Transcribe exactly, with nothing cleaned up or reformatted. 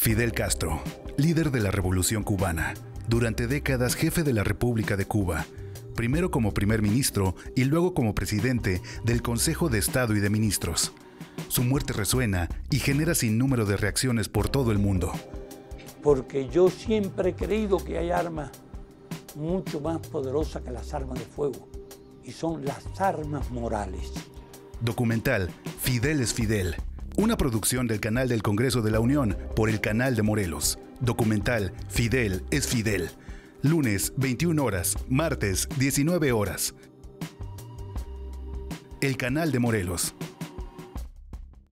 Fidel Castro, líder de la Revolución Cubana, durante décadas jefe de la República de Cuba, primero como primer ministro y luego como presidente del Consejo de Estado y de Ministros. Su muerte resuena y genera sinnúmero de reacciones por todo el mundo. Porque yo siempre he creído que hay armas mucho más poderosas que las armas de fuego, y son las armas morales. Documental Fidel es Fidel, una producción del Canal del Congreso de la Unión por el Canal de Morelos. Documental Fidel es Fidel. Lunes, veintiuna horas, martes, diecinueve horas. El Canal de Morelos.